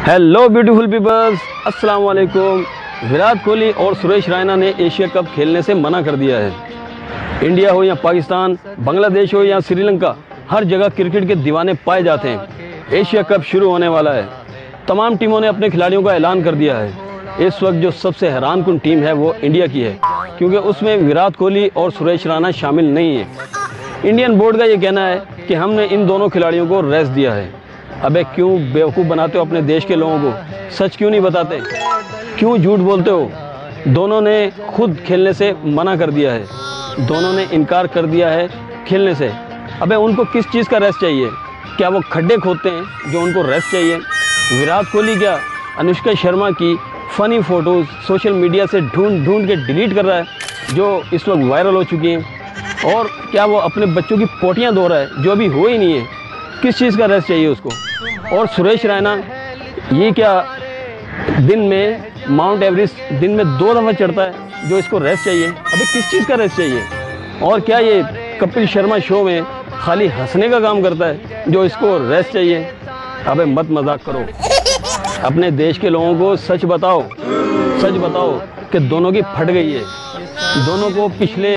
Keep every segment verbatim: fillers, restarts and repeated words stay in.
Hello beautiful peoples, अस्सलाम वालेकुम। विराट कोहली और सुरेश रैना ने एशिया कप खेलने से मना कर दिया है। इंडिया हो या पाकिस्तान, बांग्लादेश हो या श्रीलंका, हर जगह क्रिकेट के दीवाने पाए जाते हैं। एशिया कप शुरू होने वाला है। तमाम टीमों ने अपने खिलाड़ियों का ऐलान कर दिया है। इस वक्त जो सबसे हैरानकुन टीम है वो इंडिया की है, क्योंकि उसमें विराट कोहली और सुरेश रैना शामिल नहीं है। इंडियन बोर्ड का ये कहना है कि हमने इन दोनों खिलाड़ियों को रेस्ट दिया है। अबे क्यों बेवकूफ़ बनाते हो अपने देश के लोगों को? सच क्यों नहीं बताते? क्यों झूठ बोलते हो? दोनों ने खुद खेलने से मना कर दिया है, दोनों ने इनकार कर दिया है खेलने से। अबे उनको किस चीज़ का रेस्ट चाहिए? क्या वो खड्डे खोदते हैं जो उनको रेस्ट चाहिए? विराट कोहली क्या अनुष्का शर्मा की फ़नी फ़ोटोज़ सोशल मीडिया से ढूंढ ढूंढ के डिलीट कर रहा है, जो इस वक्त वायरल हो चुकी हैं? और क्या वो अपने बच्चों की पोटियाँ धो रहा है जो अभी हो ही नहीं है? किस चीज़ का रेस्ट चाहिए उसको? और सुरेश रैना ये क्या दिन में माउंट एवरेस्ट दिन में दो दफ़ा चढ़ता है जो इसको रेस्ट चाहिए? अभी किस चीज़ का रेस्ट चाहिए? और क्या ये कपिल शर्मा शो में खाली हंसने का काम करता है जो इसको रेस्ट चाहिए? अबे मत मजाक करो, अपने देश के लोगों को सच बताओ, सच बताओ कि दोनों की फट गई है। दोनों को पिछले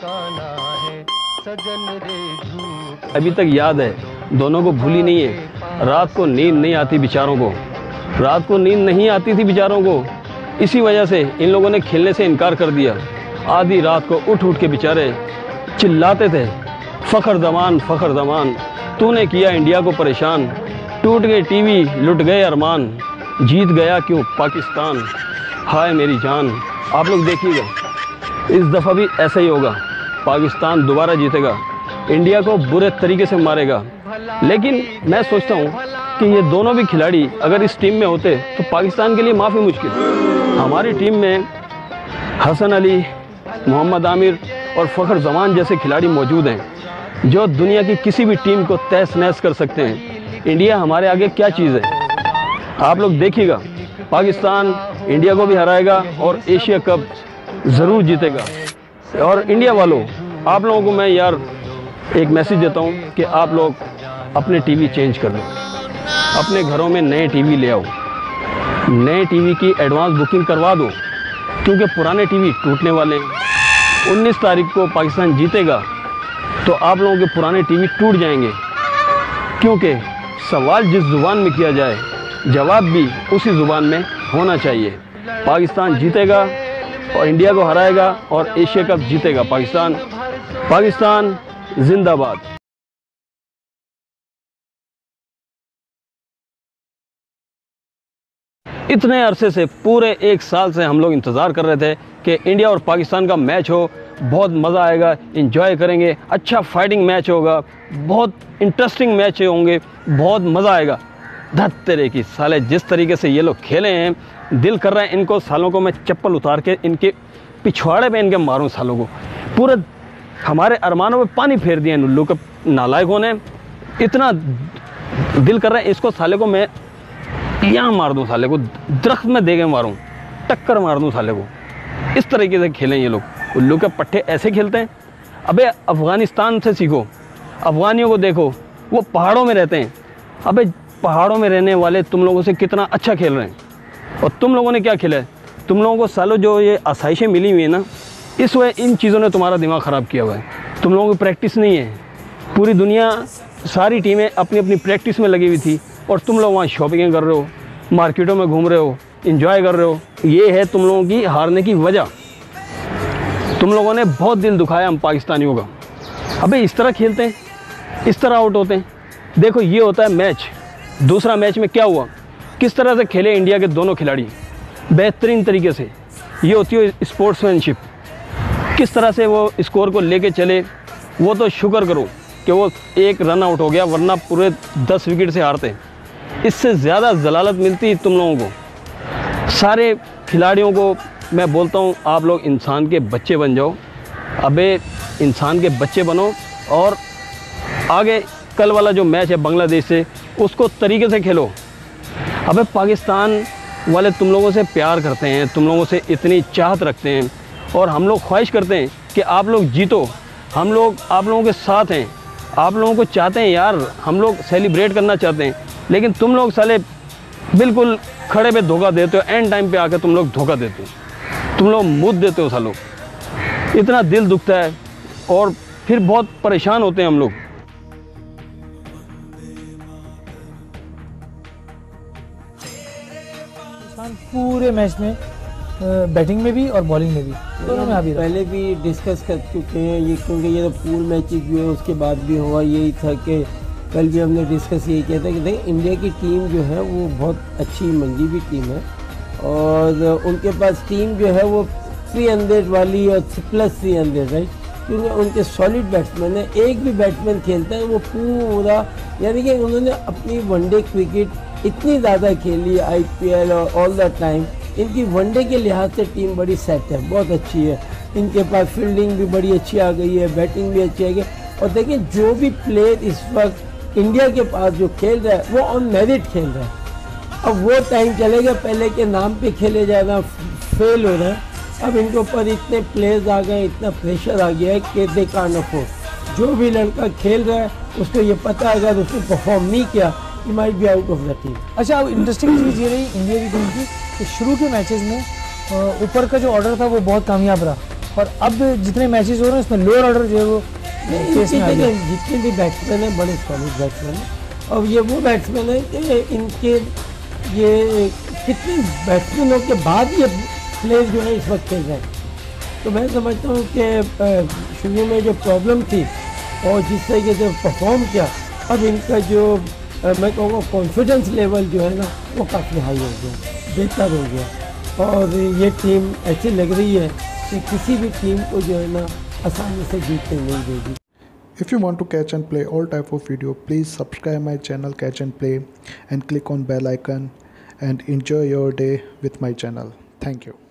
अभी तक याद है, दोनों को भूली नहीं है। रात को नींद नहीं आती बेचारों को, रात को नींद नहीं आती थी बेचारों को। इसी वजह से इन लोगों ने खेलने से इनकार कर दिया। आधी रात को उठ उठ के बेचारे चिल्लाते थे, फ़ख्र ज़मान फ़ख्र ज़मान, तूने किया इंडिया को परेशान, टूट गए टीवी लुट गए अरमान, जीत गया क्यों पाकिस्तान, हाय मेरी जान। आप लोग देखिएगा, इस दफ़ा भी ऐसा ही होगा। पाकिस्तान दोबारा जीतेगा, इंडिया को बुरे तरीके से मारेगा। लेकिन मैं सोचता हूँ कि ये दोनों भी खिलाड़ी अगर इस टीम में होते तो पाकिस्तान के लिए माफ़ी मुश्किल। हमारी टीम में हसन अली, मोहम्मद आमिर और फ़ख्र ज़मान जैसे खिलाड़ी मौजूद हैं जो दुनिया की किसी भी टीम को तहस नहस कर सकते हैं। इंडिया हमारे आगे क्या चीज़ है? आप लोग देखिएगा, पाकिस्तान इंडिया को भी हराएगा और एशिया कप ज़रूर जीतेगा। और इंडिया वालों, आप लोगों को मैं यार एक मैसेज देता हूँ कि आप लोग अपने टीवी चेंज कर लो, अपने घरों में नए टीवी ले आओ, नए टीवी की एडवांस बुकिंग करवा दो, क्योंकि पुराने टीवी टूटने वाले हैं। उन्नीस तारीख को पाकिस्तान जीतेगा तो आप लोगों के पुराने टीवी टूट जाएंगे, क्योंकि सवाल जिस ज़ुबान में किया जाए जवाब भी उसी ज़ुबान में होना चाहिए। पाकिस्तान जीतेगा और इंडिया को हराएगा और एशिया कप जीतेगा पाकिस्तान। पाकिस्तान जिंदाबाद। इतने अरसे से, पूरे एक साल से हम लोग इंतज़ार कर रहे थे कि इंडिया और पाकिस्तान का मैच हो, बहुत मज़ा आएगा, एंजॉय करेंगे, अच्छा फाइटिंग मैच होगा, बहुत इंटरेस्टिंग मैच होंगे, बहुत मज़ा आएगा। धत तेरे की साले, जिस तरीके से ये लोग खेले हैं, दिल कर रहा है इनको सालों को मैं चप्पल उतार के इनके पिछवाड़े पे इनके मारूं सालों को। पूरे हमारे अरमानों में पानी फेर दिया इन उल्लू के नालायकों ने। इतना दिल कर रहा है इसको साले को मैं यहाँ मार दूँ, साले को दरख्त में दे के मारूँ, टक्कर मार दूँ साले को। इस तरीके से खेलें ये लोग, उल्लू के पट्टे ऐसे खेलते हैं। अबे अफ़गानिस्तान से सीखो, अफ़गानियों को देखो, वो पहाड़ों में रहते हैं। अबे पहाड़ों में रहने वाले तुम लोगों से कितना अच्छा खेल रहे हैं, और तुम लोगों ने क्या खेला है? तुम लोगों को सालों जो ये आसाइशें मिली हुई है ना, इस वजह इन चीज़ों ने तुम्हारा दिमाग ख़राब किया हुआ है। तुम लोगों की प्रैक्टिस नहीं है। पूरी दुनिया, सारी टीमें अपनी अपनी प्रैक्टिस में लगी हुई थी, और तुम लोग वहाँ शॉपिंग कर रहे हो, मार्केटों में घूम रहे हो, एंजॉय कर रहे हो। ये है तुम लोगों की हारने की वजह। तुम लोगों ने बहुत दिल दुखाया हम पाकिस्तानियों का। अबे इस तरह खेलते हैं, इस तरह आउट होते हैं। देखो ये होता है मैच। दूसरा मैच में क्या हुआ, किस तरह से खेले इंडिया के दोनों खिलाड़ी, बेहतरीन तरीके से। ये होती है स्पोर्ट्समैनशिप। किस तरह से वो स्कोर को लेके चले। वो तो शुक्र करो कि वो एक रन आउट हो गया, वरना पूरे दस विकेट से हारते। इससे ज़्यादा जलालत मिलती तुम लोगों को। सारे खिलाड़ियों को मैं बोलता हूँ, आप लोग इंसान के बच्चे बन जाओ। अबे इंसान के बच्चे बनो, और आगे कल वाला जो मैच है बांग्लादेश से, उसको तरीके से खेलो। अबे पाकिस्तान वाले तुम लोगों से प्यार करते हैं, तुम लोगों से इतनी चाहत रखते हैं, और हम लोग ख्वाहिश करते हैं कि आप लोग जीतो। हम लोग आप लोगों के साथ हैं, आप लोगों को चाहते हैं यार, हम लोग सेलिब्रेट करना चाहते हैं। लेकिन तुम लोग साले बिल्कुल खड़े पे धोखा देते हो, एंड टाइम पे आकर तुम लोग धोखा देते हो, तुम लोग मुँह देते हो सालों। इतना दिल दुखता है और फिर बहुत परेशान होते हैं हम लोग। पूरे मैच में बैटिंग में भी और बॉलिंग में भी दोनों में अभी पहले भी डिस्कस कर चुके हैं ये, क्योंकि ये तो पूल मैचेस जो है उसके बाद भी हुआ यही था कि कल भी हमने डिस्कस यही किया था कि देखिए इंडिया की टीम जो है वो बहुत अच्छी मंजी भी टीम है और उनके पास टीम जो है वो थ्री हंड्रेड वाली और प्लस थ्री हंड्रेड राइट, क्योंकि उनके सॉलिड बैट्समैन है। एक भी बैट्समैन खेलता है वो पूरा, यानी कि उन्होंने अपनी वनडे क्रिकेट इतनी ज़्यादा खेली आई पी एल और ऑल द टाइम, इनकी वनडे के लिहाज से टीम बड़ी सेट है, बहुत अच्छी है। इनके पास फील्डिंग भी बड़ी अच्छी आ गई है, बैटिंग भी अच्छी आ गई। और देखिए जो भी प्लेयर इस वक्त इंडिया के पास जो खेल रहा है वो ऑन मेरिट खेल रहा है। अब वो टाइम चलेगा पहले के नाम पे खेले जाना फेल हो रहा है। अब इनके ऊपर इतने प्लेयर्स आ गए, इतना प्रेशर आ गया है कि दे कांट अफोर्ड। जो भी लड़का खेल रहा है उसको ये पता है अगर उसने परफॉर्म नहीं किया he might be out of the team. अच्छा, अब इंटरेस्टिंग चीज़ ये रही इंडिया की टीम की कि शुरू के मैचेस में ऊपर का जो ऑर्डर था वो बहुत कामयाब रहा और अब जितने मैचेस हो रहे हैं उसमें लोअर ऑर्डर जो है वो जितने भी बैट्समैन हैं बड़े सॉलिड बैट्समैन हैं और ये वो बैट्समैन है कि इनके ये कितने बैट्समैनों के बाद ये प्लेयर जो है इस वक्त खेल रहे हैं। तो मैं समझता हूँ कि शुरू में जो प्रॉब्लम थी और जिस तरीके से परफॉर्म किया, अब इनका जो मैं कहूँगा कॉन्फिडेंस लेवल जो है ना वो काफ़ी हाई हो गया, बेहतर हो गया और ये टीम ऐसी लग रही है कि किसी भी टीम को जो है ना आसानी से जीतने नहीं देगी। If you want to catch and play all type of video, please subscribe my channel Catch and Play and click on bell icon and enjoy your day with my channel. Thank you.